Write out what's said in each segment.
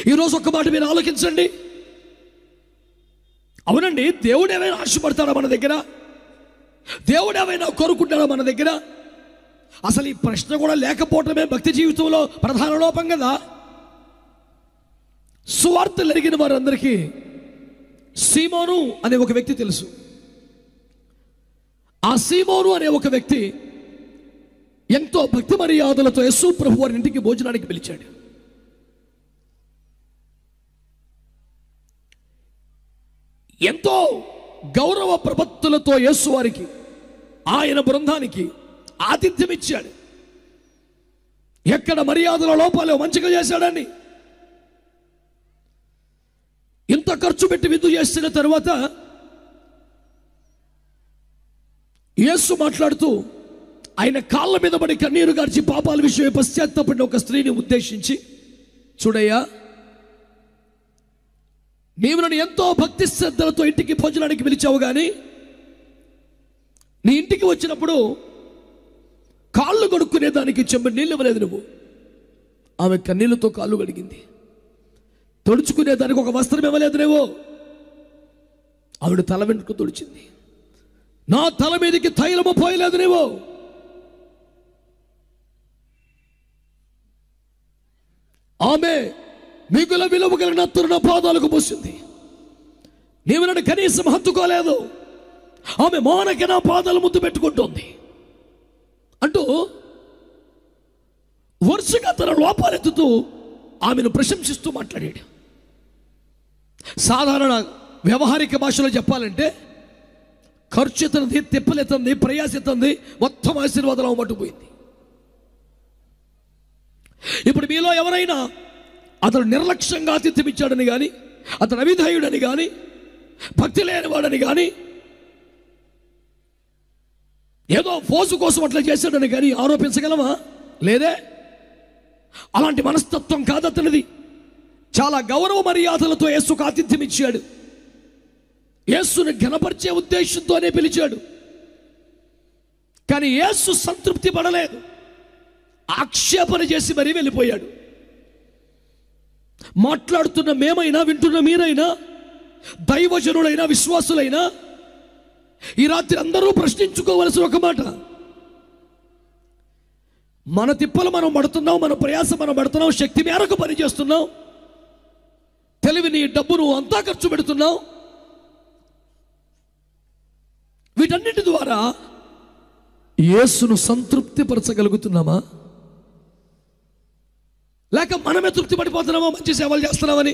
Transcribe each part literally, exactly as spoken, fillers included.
ఈరోజు ఒక్క మాట మీరు ఆలోచించండి. అవునండి, దేవుడు ఏమైనా ఆశపడతాడా మన దగ్గర? దేవుడు ఏమైనా కోరుకుంటాడా మన దగ్గర? అసలు ఈ ప్రశ్న కూడా లేకపోవటమే భక్తి జీవితంలో ప్రధాన లోపం కదా. సువార్తలు ఎరిగిన వారందరికీ సీమోను అనే ఒక వ్యక్తి తెలుసు. ఆ సీమోను అనే ఒక వ్యక్తి ఎంతో భక్తి మర్యాదలతో యేసు ప్రభు వారి ఇంటికి భోజనానికి పిలిచాడు. ఎంతో గౌరవ ప్రపత్తులతో యేసు వారికి, ఆయన బృందానికి ఆతిథ్యం ఇచ్చాడు. ఎక్కడ మర్యాదల లోపాలు మంచిగా చేశాడని ఇంత ఖర్చు పెట్టి విందు చేసిన తర్వాత యేసు మాట్లాడుతూ ఆయన కాళ్ళ మీద పడి కన్నీరు గార్చి పాపాల విషయమై పశ్చాత్తాపడిన ఒక స్త్రీని ఉద్దేశించి, చూడయ్యా, నీవు నన్ను ఎంతో భక్తి శ్రద్ధలతో ఇంటికి భోజనానికి పిలిచావు, కానీ నీ ఇంటికి వచ్చినప్పుడు కాళ్ళు కడుక్కునే దానికి చెంబడి నీళ్ళు ఇవ్వలేదు నువ్వు. ఆమె కన్నీళ్ళతో కాళ్ళు కడిగింది. తొడుచుకునే దానికి ఒక వస్త్రం ఇవ్వలేదు నువ్వు. ఆవిడ తల వెంట్రుక తొడిచింది. నా తల మీదకి తైలము పోయలేదు నువ్వు. ఆమె మిగుల విలువ కలిగిన అత్తరు నా పాదాలకు పోసింది. నీవు నన్ను కనీసం హత్తుకోలేదు. ఆమె మౌనకి నా పాదాలు ముద్దు పెట్టుకుంటుంది అంటూ వరుసగా తన లోపాలెత్తుతూ ఆమెను ప్రశంసిస్తూ మాట్లాడాడు. సాధారణ వ్యవహారిక భాషలో చెప్పాలంటే ఖర్చు ఎత్తంది, తిప్పలెత్తంది, ప్రయాసెత్తంది, మొత్తం ఆశీర్వాదం అవ్వబట్టుపోయింది. ఇప్పుడు మీలో ఎవరైనా అతడు నిర్లక్ష్యంగా ఆతిథ్యం ఇచ్చాడని కానీ, అతడు అవిధేయుడని కానీ, భక్తి లేనివాడని కానీ, ఏదో ఫోజు కోసం అట్లా చేశాడని కానీ ఆరోపించగలమా? లేదే. అలాంటి మనస్తత్వం కాదు అతనిది. చాలా గౌరవ మర్యాదలతో యేసుకు ఆతిథ్యం ఇచ్చాడు. యేసుని ఘనపరిచే ఉద్దేశంతోనే పిలిచాడు. కానీ యేసు సంతృప్తి పడలేదు. ఆక్షేపణ చేసి మరీ వెళ్ళిపోయాడు. మాట్లాడుతున్న మేమైనా, వింటున్న మీరైనా, దైవజనులైనా, విశ్వాసులైనా ఈ రాత్రి అందరూ ప్రశ్నించుకోవలసిన ఒక మాట, మన తిప్పలు మనం పడుతున్నాం, మన ప్రయాస మనం పడుతున్నాం, శక్తి మేరకు పనిచేస్తున్నాం, తెలివిని డబ్బును అంతా ఖర్చు పెడుతున్నాం. వీటన్నిటి ద్వారా యేసును సంతృప్తి పరచగలుగుతున్నామా? లేక మనమే తృప్తి పడిపోతున్నామా మంచి సేవలు చేస్తున్నామని?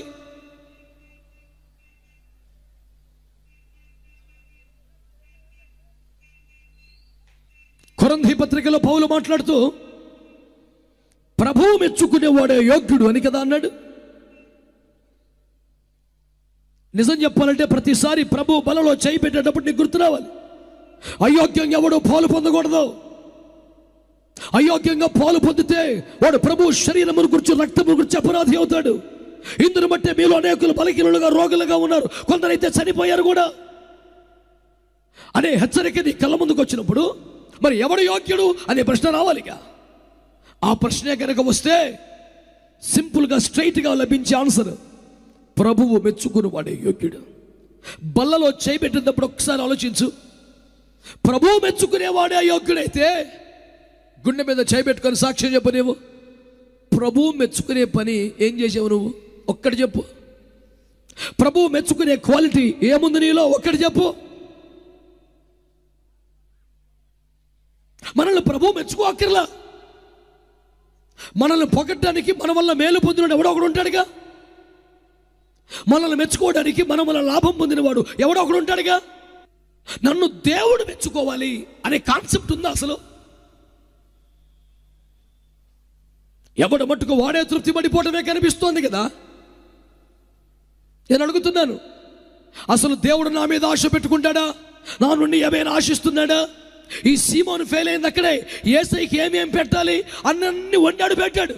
కొరింథీ పత్రికలో పౌలు మాట్లాడుతూ ప్రభువు మెచ్చుకునేవాడే యోగ్యుడు అని కదా అన్నాడు. నిజం చెప్పాలంటే ప్రతిసారి ప్రభు బలలో చేయి పెట్టేటప్పుడు నీకు గుర్తు రావాలి, అయోగ్యంగా ఎవడు పాలు పొందకూడదు. అయోగ్యంగా పాలు పొందితే వాడు ప్రభు శరీరమును గురించి, రక్తమును గురించి అపరాధి అవుతాడు. ఇందును బట్టే మీలో అనేకులు బలహీనులుగా, రోగులుగా ఉన్నారు, కొందరైతే చనిపోయారు కూడా అనే హెచ్చరిక నీ కళ్ళ ముందుకు వచ్చినప్పుడు మరి ఎవడు యోగ్యుడు అనే ప్రశ్న రావాలిగా. ఆ ప్రశ్నే కనుక వస్తే సింపుల్గా స్ట్రైట్గా లభించే ఆన్సర్ ప్రభువు మెచ్చుకుని వాడే యోగ్యుడు. బల్లలో చేయబెట్టినప్పుడు ఒకసారి ఆలోచించు. ప్రభువు మెచ్చుకునేవాడే యోగ్యుడైతే గుండె మీద చేయబెట్టుకొని సాక్ష్యం చెప్పు. నువ్వు ప్రభువు మెచ్చుకునే పని ఏం చేసావు? నువ్వు ఒక్కటి చెప్పు. ప్రభువు మెచ్చుకునే క్వాలిటీ ఏముంది నీలో? ఒక్కటి చెప్పు. మనల్ని ప్రభువు మెచ్చుకోక్కర్లా. మనల్ని పొగట్టడానికి, మన వల్ల మేలు పొందిన ఎవడో ఒకడు ఉంటాడుగా. మనల్ని మెచ్చుకోవడానికి, మన వల్ల లాభం పొందినవాడు ఎవడో ఒకడు ఉంటాడుగా. నన్ను దేవుడు మెచ్చుకోవాలి అనే కాన్సెప్ట్ ఉందా అసలు? ఎవడు మట్టుకు వాడే తృప్తి పడిపోవటమే కనిపిస్తోంది కదా. నేను అడుగుతున్నాను, అసలు దేవుడు నా మీద ఆశ పెట్టుకుంటాడా? నా నుండి ఏమైనా ఆశిస్తున్నాడా? ఈ సీమోను ఫెయిల్ అయింది అక్కడే. యేసయ్యకి ఏమేం పెట్టాలి అన్నీ వండాడు, పెట్టాడు.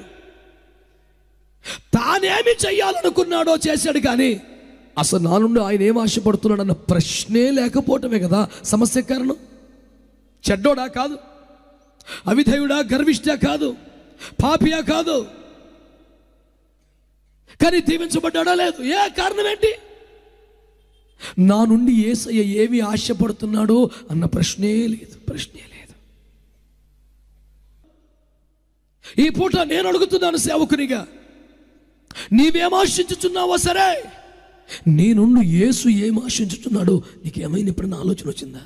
తానేమి చెయ్యాలనుకున్నాడో చేశాడు, కానీ అసలు నా నుండి ఆయన ఏం ఆశపడుతున్నాడు అన్న ప్రశ్నే లేకపోవటమే కదా సమస్య కారణం. చెడ్డోడా కాదు, అవిధేయుడా, గర్విష్ఠా కాదు, పాపియా కాదు. కానీ దీవించబడ్డాడా? లేదు. ఏ కారణం ఏంటి? నా నుండి యేసయ్య ఏమి ఆశపడుతున్నాడో అన్న ప్రశ్నే లేదు, ప్రశ్నే లేదు. ఈ పూట నేను అడుగుతున్నాను సేవకునిగా, నీవేం ఆశించుచున్నావో సరే, నీ నుండి యేసు ఏం ఆశించుచున్నాడో నీకేమైనా ఎప్పుడైనా ఆలోచన వచ్చిందా?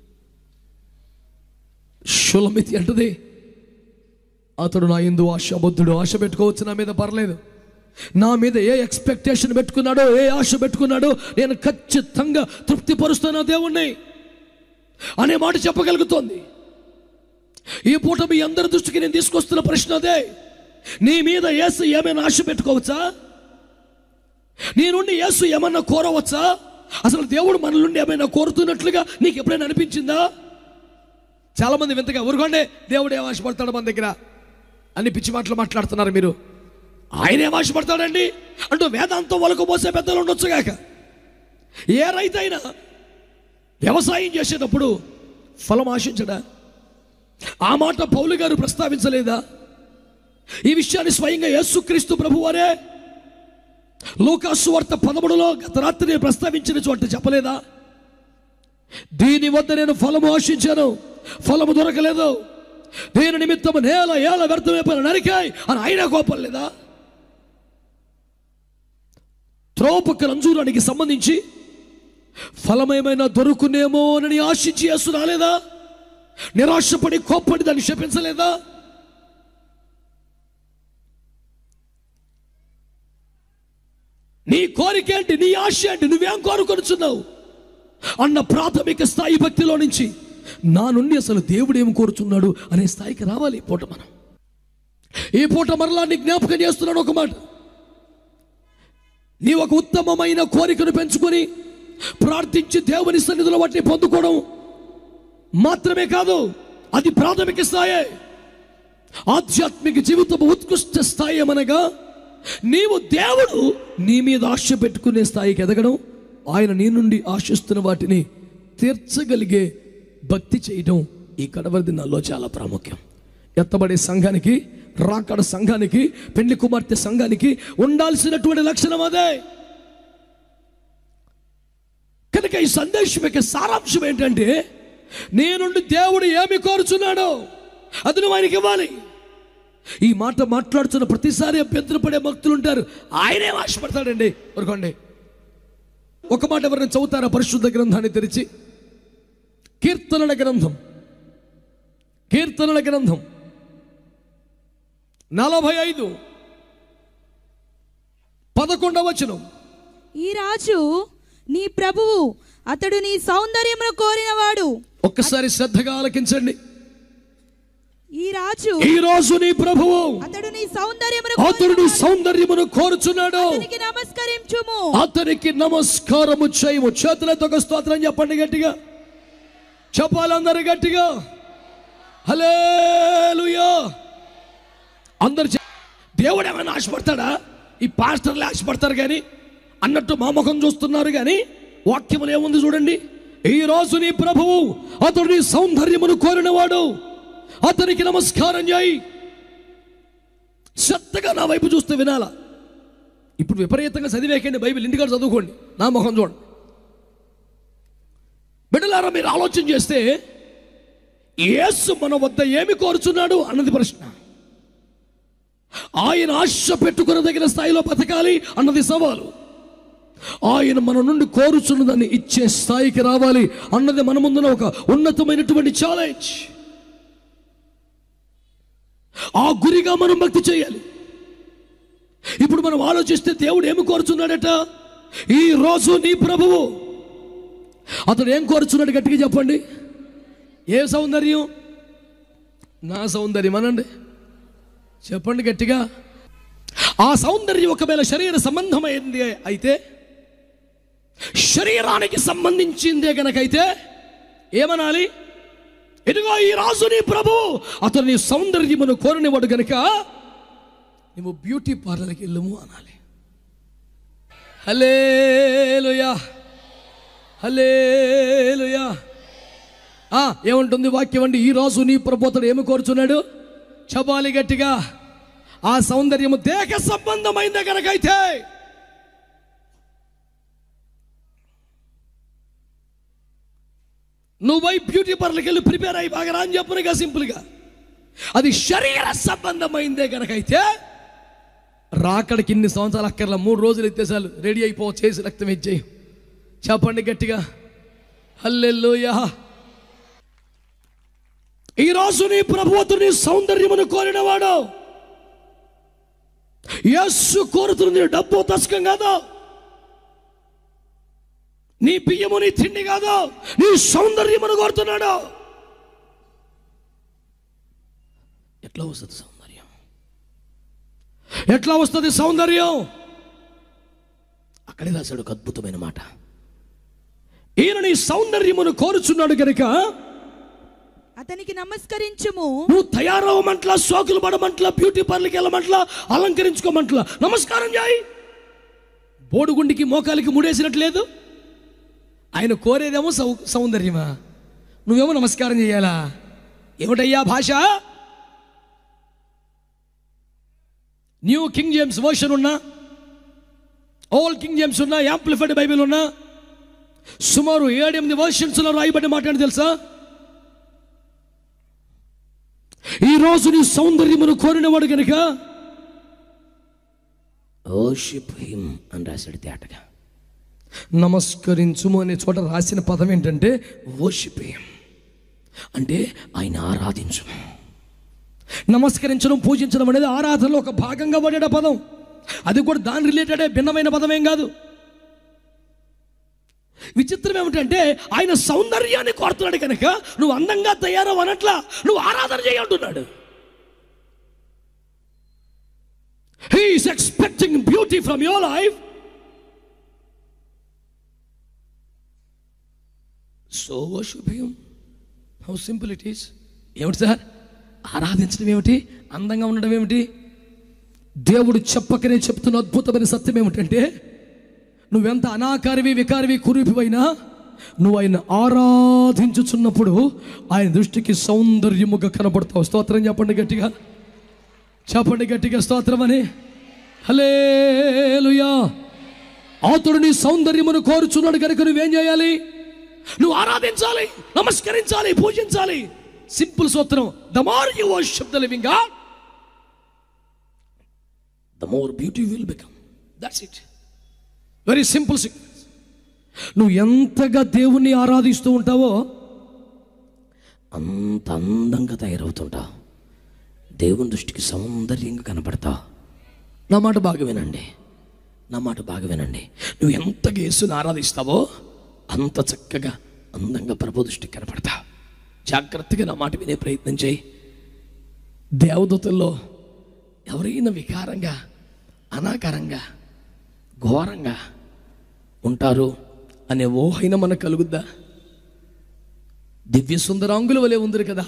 షులమితి అంటది, అతడు నా యందు ఆశాబద్ధుడు. ఆశ పెట్టుకోవచ్చు నా మీద, పర్లేదు. నా మీద ఏ ఎక్స్పెక్టేషన్ పెట్టుకున్నాడో, ఏ ఆశ పెట్టుకున్నాడో నేను ఖచ్చితంగా తృప్తిపరుస్తాను దేవుణ్ణి అనే మాట చెప్పగలుగుతోంది. ఈ పూట మీ అందరి దృష్టికి నేను తీసుకొస్తున్న ప్రశ్న అదే. నీ మీద యేసు ఏమైనా ఆశ పెట్టుకోవచ్చా? నీ నుండి యేసు ఏమన్నా కోరవచ్చా? అసలు దేవుడు మన నుండి ఏమైనా కోరుతున్నట్లుగా నీకు ఎప్పుడైనా అనిపించిందా? చాలామంది వింతగా ఊరుకోండి, దేవుడు ఏం ఆశపడతాడు మన దగ్గర అన్ని పిచ్చి మాటలు మాట్లాడుతున్నారు మీరు. ఆయన ఏం ఆశపడతాడండి అంటూ వేదాంతం వలకు పోసే పెద్దలు ఉండొచ్చుగాక. ఏ రైతు అయినా వ్యవసాయం చేసేటప్పుడు ఫలం ఆశించడా? ఆ మాట పౌలు గారు ప్రస్తావించలేదా? ఈ విషయాన్ని స్వయంగా యేసుక్రీస్తు ప్రభువారే లూకా సువార్త పదమూడులో గత రాత్రి ప్రస్తావించిన చోట చెప్పలేదా? దీని వద్ద నేను ఫలము ఆశించాను, ఫలము దొరకలేదు, దీని నిమిత్తము నేల ఏల వ్యర్థమైపోయిన నరికాయ్ అని ఆయన కోపం లేదా? త్రోపక్క రంజూరానికి సంబంధించి ఫలమేమైనా దొరుకునేమో అని ఆశించి యేసు రాలేదా? నిరాశపడి కోప్పడి దాన్ని శపించలేదా? నీ కోరిక ఏంటి, నీ ఆశ ఏంటి, నువ్వేం కోరుకొనుచున్నావు అన్న ప్రాథమిక స్థాయి భక్తిలో నుంచి నా నుండి అసలు దేవుడు ఏం కోరుచున్నాడు అనే స్థాయికి రావాలి. ఈ పూట మనం ఈ పూట మరలా నీ జ్ఞాపకం చేస్తున్నాను ఒక మాట. నీ ఒక ఉత్తమమైన కోరికను పెంచుకొని ప్రార్థించి దేవుని సన్నిధిలో వాటిని పొందుకోవడం మాత్రమే కాదు, అది ప్రాథమిక స్థాయి. ఆధ్యాత్మిక జీవితం ఉత్కృష్ట స్థాయి అనగా నీవు దేవుడు నీ మీద ఆశ పెట్టుకునే స్థాయికి ఎదగడం, ఆయన నీ నుండి ఆశిస్తున్న వాటిని తీర్చగలిగే భక్తి చేయడం ఈ కడవరి దినాల్లో చాలా ప్రాముఖ్యం. ఎత్తబడే సంఘానికి, రాకడ సంఘానికి, పెళ్లి కుమార్తె సంఘానికి ఉండాల్సినటువంటి లక్షణం అదే. కనుక ఈ సందేశం యొక్క సారాంశం ఏంటంటే, నీ నుండి దేవుడు ఏమి కోరుచున్నాడో అది నువ్వు ఆయనకి ఇవ్వాలి. ఈ మాట మాట్లాడుతున్న ప్రతిసారి అభ్యంతరపడే భక్తులు ఉంటారు. ఆయనే ఆశపడతాడండి. ఊరుకోండి. ఒక మాట ఎవరైనా చదువుతారా పరిశుద్ధ గ్రంథాన్ని తెరిచి? కీర్తనల గ్రంథం, కీర్తనల గ్రంథం నలభై ఐదు పదకొండవ వచనం. ఈ రాజు నీ ప్రభువు, అతడు నీ సౌందర్యమును కోరినవాడు. ఒక్కసారి శ్రద్ధగా ఆలకించండి. ఈ రాజు ఈ రోజు నీ ప్రభువు, అతడు నీ సౌందర్యమును అతడు నీ సౌందర్యమును కోరుచున్నాడు. అతనికి నమస్కరించుము, అతనికి నమస్కారము చేయము. చేతులతో ఒక స్తోత్రం చెప్పండి గట్టిగా. చెప్పాలందరూ గట్టిగా. హల్లెలూయా. అందరు దేవుడు ఏమైనా ఆశపడతాడా? ఈ పాస్టర్లు ఆశపడతారు కానీ అన్నట్టు మా ముఖం చూస్తున్నారు కానీ వాక్యములు ఏముంది చూడండి. ఈ రోజు నీ ప్రభువు, అతడు నీ సౌందర్యమును కోరినవాడు, అతనికి నమస్కారం చేయి. శ్రద్ధగా నా వైపు చూస్తే వినాలా. ఇప్పుడు విపరీతంగా చదివేకండి బైబిల్, ఇంటికాడ చదువుకోండి, నా ముఖం చూడండి. బిడ్డలారా, మీరు ఆలోచన చేస్తే యేసు మన వద్ద ఏమి కోరుచున్నాడు అన్నది ప్రశ్న. ఆయన ఆశ పెట్టుకునదగిన స్థాయిలో బతకాలి అన్నది సవాలు. ఆయన మన నుండి కోరుచున్నదాన్ని ఇచ్చే స్థాయికి రావాలి అన్నది మన ముందున ఒక ఉన్నతమైనటువంటి ఛాలెంజ్. ఆ గురిగా మనం భక్తి చేయాలి. ఇప్పుడు మనం ఆలోచిస్తే దేవుడు ఏమి కోరుచున్నాడట? ఈ రోజు నీ ప్రభువు, అతడు ఏం కోరుచున్నాడు గట్టిగా చెప్పండి. ఏ సౌందర్యం? నా సౌందర్యం అనండి, చెప్పండి గట్టిగా. ఆ సౌందర్యం ఒకవేళ శరీర సంబంధమైంది అయితే, శరీరానికి సంబంధించిందే గనకైతే ఏమనాలి? ఇదిగో ఈ రాజు నీ ప్రభువు, అతడు నీ సౌందర్యమును కోరనివాడు గనుక నువ్వు బ్యూటీ పార్లర్కి వెళ్ళము అనాలి. హల్లెలూయా, హల్లెలూయా. ఏముంటుంది వాక్యం అండి? ఈ రాజు నీ ప్రభు, అతడు ఏమి కోరుచున్నాడు? చెప్పాలి గట్టిగా. ఆ సౌందర్యము దేహ సంబంధమైందే కనుకైతే నువ్వు బ్యూటీ పార్లర్కి వెళ్ళి ప్రిపేర్ అయ్యి బాగా రాని చెప్పనుగా సింపుల్గా. అది శరీర సంబంధమైందే కనుకైతే రాకడికి ఇన్ని సంవత్సరాలు అక్కర్లా, మూడు రోజులు ఎత్తేసాలు రెడీ అయిపో, చేసి రక్తం ఇచ్చేయి. చెప్పండి గట్టిగా హల్లెలూయా. ఈరోజు నీ ప్రభువుని సౌందర్యమును కోరినవాడు యేసు కోరుతుంది. డబ్బు దశకం కాదు, నీ బియ్యము నీ తిండి కాదు, నీ సౌందర్యమును కోరుతున్నాడు. ఎట్లా వస్తుంది సౌందర్యం? ఎట్లా వస్తుంది సౌందర్యం? అక్కడే రాశాడు ఒక అద్భుతమైన మాట. ఈయన నీ సౌందర్యమును కోరుచున్నాడు కనుక అతనికి నమస్కరించుము. నువ్వు తయారవమంట్లా, సోకులు పడమంట్లా, బ్యూటీ పార్లర్కి వెళ్ళమంట్లా, అలంకరించుకోమంట్లా, నమస్కారం చేయి. బోడుగుండికి మోకాలికి ముడేసినట్లేదు. ఆయన కోరేదేమో సౌ సౌందర్యమా నువ్వేమో నమస్కారం చేయాలా? ఏమిటయ్యా భాష? న్యూ కింగ్ జేమ్స్ వర్షన్ ఉన్నా, ఓల్డ్ కింగ్ జేమ్స్ ఉన్నా, యాంప్లిఫైడ్ బైబిల్ ఉన్నా, సుమారు ఏడెనిమిది వర్షన్స్లో రాయబడి మాట్లాడి తెలుసా? ఈరోజు నీ సౌందర్యమును కోరినవాడు కనుక వర్షిప్ హిమ్ అని రాశాడు తేటగా. నమస్కరించుము అనే చోట రాసిన పదం ఏంటంటే వర్షిప్ హిమ్, అంటే ఆయన ఆరాధించడం. నమస్కరించడం, పూజించడం అనేది ఆరాధనలో ఒక భాగంగా పడే పదం. అది కూడా దాని రిలేటెడే, భిన్నమైన పదమేం కాదు. విచిత్రం ఏమిటంటే ఆయన సౌందర్యాన్ని కోరుతున్నాడు కనుక నువ్వు అందంగా తయారవు అనట్లా, నువ్వు ఆరాధన చేయంటున్నాడు. He is expecting beauty from your life. So worship him. How simple it is. ఏమిటి సార్ ఆరాధించడం ఏమిటి, అందంగా ఉండడం ఏమిటి? దేవుడు చెప్పకనే చెప్తున్న అద్భుతమైన సత్యం ఏమిటంటే నువ్వెంత అనాకారివి, వికారివి, కురిపివైనా నువ్వు ఆయన ఆరాధించుచున్నప్పుడు ఆయన దృష్టికి సౌందర్యముగా కనబడతావు. స్తోత్రం చెప్పండి గట్టిగా, చెప్పండి గట్టిగా స్తోత్రం అని. హల్లెలూయా. అతడు నీ సౌందర్యమును కోరుచున్నాడు కనుక నువ్వేం చేయాలి? నువ్వు ఆరాధించాలి, నమస్కరించాలి, పూజించాలి. సింపుల్ సూత్రం. The more you worship the living God, the more beauty will become. That's it. Very simple. నువ్వు ఎంతగా దేవుణ్ణి ఆరాధిస్తూ ఉంటావో అంత అందంగా తయారవుతుంటావు, దేవుని దృష్టికి సౌందర్యంగా కనపడతావు. నా మాట బాగా వినండి, నా మాట బాగా వినండి. నువ్వు ఎంతగా యేసుని ఆరాధిస్తావో అంత చక్కగా అందంగా ప్రభు దృష్టికి కనపడతావు. జాగ్రత్తగా నా మాట వినే ప్రయత్నం చేయి. దేవదూతల్లో ఎవరైనా వికారంగా, అనాకారంగా, ఘోరంగా ఉంటారు అనే ఊహైన మనకు కలుగుద్దా? దివ్య సుందరాంగుల వలె ఉంది కదా,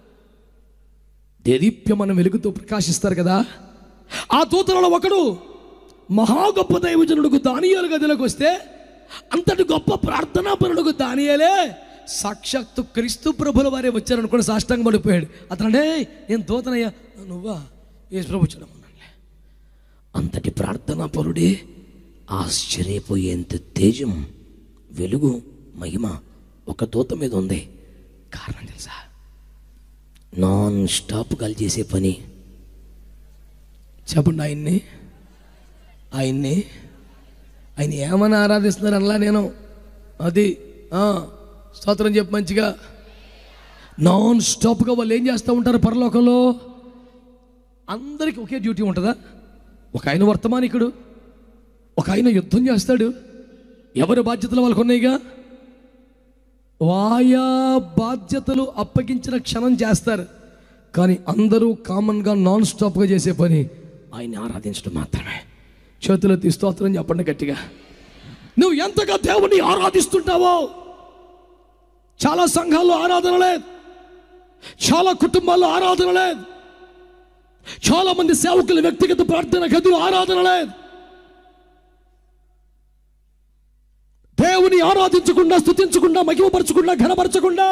దేదీప్యమైన వెలుగుతో ప్రకాశిస్తారు కదా. ఆ దూతలలో ఒకడు మహా గొప్ప దైవజనుడుకు దానియేలు గదిలోకి వస్తే అంతటి గొప్ప ప్రార్థనా పరుడుకు దానియేలే సాక్షాత్తు క్రీస్తు ప్రభుల వారే వచ్చారనుకుని సాష్టాంగం పడిపోయాడు. అతనంటే నేను దూతనయ్యా, నువ్వా? యేసు ప్రభు వచ్చాడు. అంతటి ప్రార్థనా పరుడే ఆశ్చర్యపోయేంత తేజం, వెలుగు, మహిమ ఒక దూత మీద ఉంది. కారణం తెలుసా? నాన్ స్టాప్ కాల్ చేసే పని. చెప్పండి, ఆయన్ని ఆయన్ని ఆయన ఏమని ఆరాధిస్తున్నారు అలా నేను అది స్తోత్రం చెప్పు మంచిగా. నాన్ స్టాప్గా వాళ్ళు ఏం చేస్తూ ఉంటారు పరలోకంలో? అందరికీ ఒకే డ్యూటీ ఉంటుందా? ఒక ఆయన వర్తమానికుడు, ఒక ఆయన యుద్ధం చేస్తాడు. ఎవరి బాధ్యతలు వాళ్ళకు ఉన్నాయిగా. ఆయా బాధ్యతలు అప్పగించిన క్షణం చేస్తారు, కానీ అందరూ కామన్గా నాన్ స్టాప్గా చేసే పని ఆయన్ని ఆరాధించడం మాత్రమే. చేతులు ఎత్తి స్తోత్రం చెప్పండి గట్టిగా. నువ్వు ఎంతగా దేవుని ఆరాధిస్తుంటావో. చాలా సంఘాల్లో ఆరాధన లేదు, చాలా కుటుంబాల్లో ఆరాధన లేదు, చాలా మంది సేవకుల వ్యక్తిగత ప్రార్థన గదులు ఆరాధన లేదు. దేవుని ఆరాధించకుండా, స్తుతించకుండా, మహిమపరచకుండా, ఘనపరచకుండా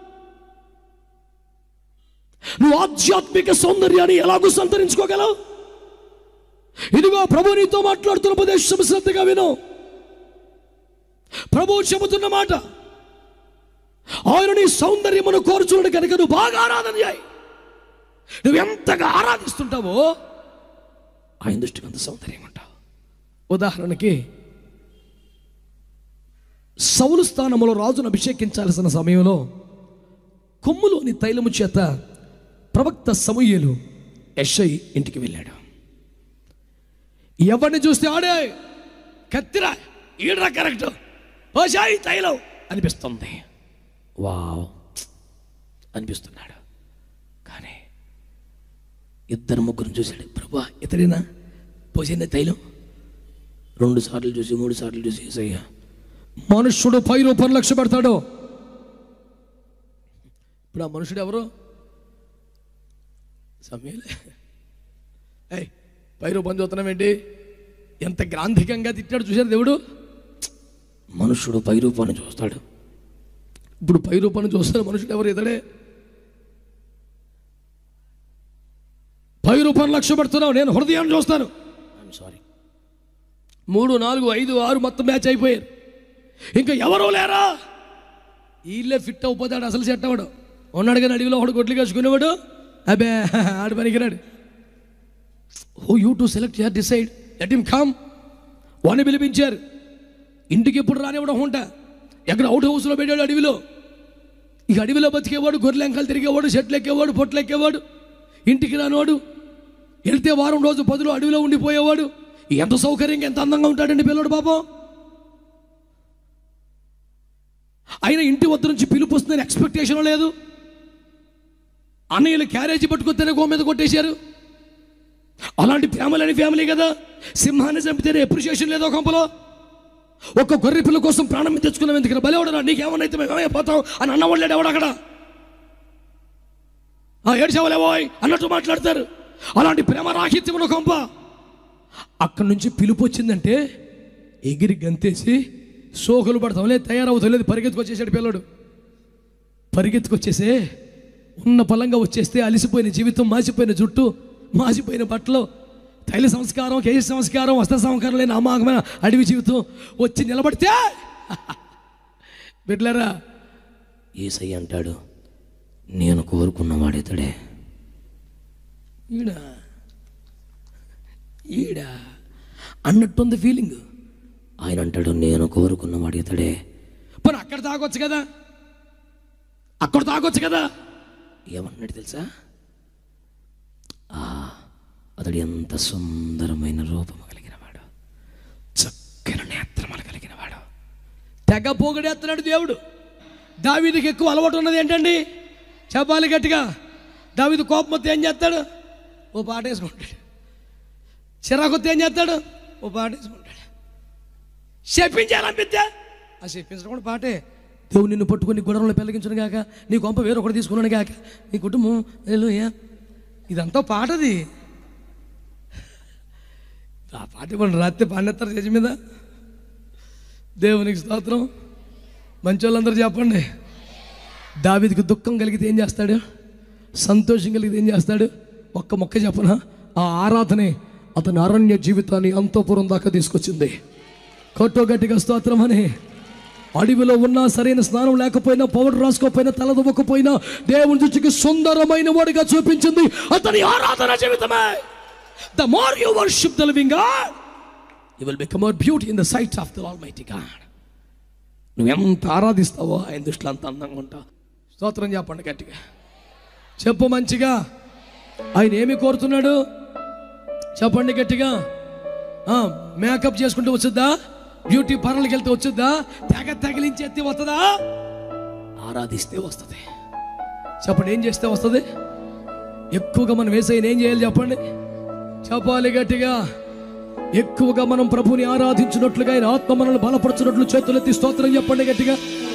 నువ్వు ఆధ్యాత్మిక సౌందర్యాన్ని ఎలాగూ సంతరించుకోగలవు? ఇదిగో ప్రభు నీతో మాట్లాడుతున్న ఉపదేశం శ్రద్ధగా విను. ప్రభు చెబుతున్న మాట, ఆయన నీ సౌందర్యమును కోరుచున్నాడు కనుక నువ్వు బాగా ఆరాధన చేయి. నువ్వు ఎంతగా ఆరాధిస్తుంటావో ఆయన దృష్టికి అంత సౌందర్యం ఉంటావు. ఉదాహరణకి సౌలు స్థానంలో రాజును అభిషేకించాల్సిన సమయంలో కొమ్ములోని తైలము చేత ప్రవక్త సమూయేలు యెషై ఇంటికి వెళ్ళాడు. ఎవరిని చూస్తే ఆడే కత్తిరా ఈడరా కరెక్ట్ ఓషాయి తైలం అనిపిస్తుంది, వావ్ అనిపిస్తున్నాడు. కానీ ఇద్దరు ముగ్గురు చూశాడు. ప్రభా ఇతడేనా పోసిన తైలం? రెండు సార్లు చూసి మూడు సార్లు చూసి యేసయ్యా, మనుష్యుడు పై రూపాయలు లక్ష్య పెడతాడు. ఇప్పుడు ఆ మనుషుడు ఎవరు? సమయలే. ఏయ్ పై రూపం చూస్తున్నామేంటి? ఎంత గ్రాంధికంగా తిట్టాడు చూశారు దేవుడు. మనుషుడు పై రూపాన్ని చూస్తాడు. ఇప్పుడు పై రూపాన్ని చూస్తాడు మనుషుడు ఎవరు? ఇతడే. పై రూపాన్ని లక్ష్య పెడుతున్నావు, నేను హృదయాన్ని చూస్తాను. I'm sorry. మూడు నాలుగు ఐదు ఆరు మొత్తం మ్యాచ్ అయిపోయారు. ఇంకా ఎవరో లేరా? వీళ్ళే ఫిట్ అయిపోతాడు. అసలు సెట్ అవ్వడు. ఉన్నాడు కానీ అడవిలో ఒకడు గొడ్లు కాసుకునేవాడు. అబ్బే ఆడు పనికిరాడు. Who you to select your decide, let him come. వాడిని పిలిపించారు. ఇంటికి ఎప్పుడు రానివ్వడం ఉంటా. ఎక్కడ అవుట్ హౌస్లో పెట్టాడు అడవిలో. ఇక అడవిలో బతికేవాడు, గొర్రెలు ఎంకలు తిరిగేవాడు, చెట్లు ఎక్కేవాడు, పొట్లు ఎక్కేవాడు, ఇంటికి రానివాడు. వెళ్తే వారం రోజు పదులు అడవిలో ఉండిపోయేవాడు. ఎంత సౌకర్యంగా ఎంత అందంగా ఉంటాడండి పిల్లడు పాపం. ఆయన ఇంటి వద్ద నుంచి పిలుపు వస్తుందని ఎక్స్పెక్టేషన్ లేదు. అన్నయ్యలు క్యారేజీ పట్టుకొస్తేనే గో మీద కొట్టేశారు. అలాంటి ఫ్యామిలీ ఫ్యామిలీ కదా. సింహాన్ని చంపితేనే అప్రిషియేషన్ లేదో కొంపలో. ఒక్క గొర్రె పిల్ల కోసం ప్రాణం తెచ్చుకున్నాం ఎందుకు? బలేవాడరా, నీకేమన్నైతే మేమే పోతాం అని అన్నవాళ్ళాడు ఎవడు అక్కడ. ఏడ్చేవాళ్ళేవోయ్ అన్నట్టు మాట్లాడతారు. అలాంటి ప్రేమ రాహిత్యమున కొంప. అక్కడి నుంచి పిలుపు వచ్చిందంటే ఎగిరి గంతేసి సోకులు పడతాం లేదు, తయారవుతాం లేదు, పరిగెత్తుకొచ్చేసాడు పిల్లడు. పరిగెత్తుకొచ్చేసే ఉన్న పలంగా వచ్చేస్తే అలిసిపోయిన జీవితం, మాసిపోయిన జుట్టు, మాసిపోయిన బట్టలు, తైల సంస్కారం, కేశ సంస్కారం, వస్త్ర సంస్కారం లేని అమాగమైన అడవి జీవితం వచ్చి నిలబడితే బిడ్డలారా యేసయ్య అంటాడు, నేను కోరుకున్నవాడితడే. ఈడ ఈడ అన్నట్టుంది ఫీలింగ్. ఆయన అంటాడు, నేను కోరుకున్నవాడు ఇతడే. పోనీ అక్కడ తాగొచ్చు కదా, అక్కడ తాగొచ్చు కదా. ఏమన్నాడు తెలుసా? అతడు ఎంత సుందరమైన రూపము కలిగిన వాడు, చక్కని నేత్రములు కలిగిన వాడు. తెగ పోగడేస్తున్నాడు దేవుడు. దావీదుకి ఎక్కువ అలవాటు ఉన్నది ఏంటండి? చెప్పాలి గట్టిగా. దావీదు కోపం వస్తే ఏం చేస్తాడు? ఓ పాట వేసుకుంటాడు. చిరాకు వస్తే ఏం చేస్తాడు? ఓ పాట వేసుకుంటాడు. చెప్పించాలనిపిస్తే ఆ చెప్పించడం కూడా పాటే. దేవుడు నిన్ను పట్టుకొని గుడంలో పెళ్ళగించను గాక, నీ కొంప వేరొకటి తీసుకున్నాను గాక, నీ కుటుంబం హల్లెలూయా, ఇదంతా పాటది. ఆ పాట ఇప్పుడు రాత్రి పాడేస్తారు చేసి మీద. దేవునికి స్తోత్రం. మంచి వాళ్ళందరూ చెప్పండి. దావీదుకి దుఃఖం కలిగితే ఏం చేస్తాడు? సంతోషం కలిగితే ఏం చేస్తాడు? ఒక్క మొక్క చెప్పనా? ఆ ఆరాధనే అతని అరణ్య జీవితాన్ని అంతఃపురం దాకా తీసుకొచ్చింది. కొట్టో గట్టిగా స్తోత్రం అని. అడవిలో ఉన్నా, సరైన స్నానం లేకపోయినా, పౌడర్ రాసుకోకపోయినా, తల దువ్వకపోయినా దేవుని దృష్టికి సుందరమైన వాడిగా చూపించింది అతని ఆరాధన జీవితమే. The more you worship the living God, you will become more beauty in the sight of the Almighty God. నువ్వు ఎంత ఆరాధిస్తావో ఆయన దృష్టిలో అంత అందంగా ఉంటావు. స్తోత్రం చెప్పండి గట్టిగా. చెప్పు మంచిగా. ఆయన ఏమి కోరుతున్నాడు చెప్పండి గట్టిగా. మేకప్ చేసుకుంటూ వచ్చుద్దా? బ్యూటీ పార్లర్కి వెళ్తే వచ్చుద్దా? తెగ తగిలించేస్తే వస్తుందా? ఆరాధిస్తే వస్తుంది. చెప్పండి, ఏం చేస్తే వస్తుంది? ఎక్కువగా మనం యేసయ్యని ఏం చేయాలి చెప్పండి? చెప్పాలి గట్టిగా. ఎక్కువగా మనం ప్రభుని ఆరాధించినట్లుగా ఆయన ఆత్మ మనల్ని బలపరచినట్లు చేతులెత్తి స్తోత్రం చెప్పండి గట్టిగా.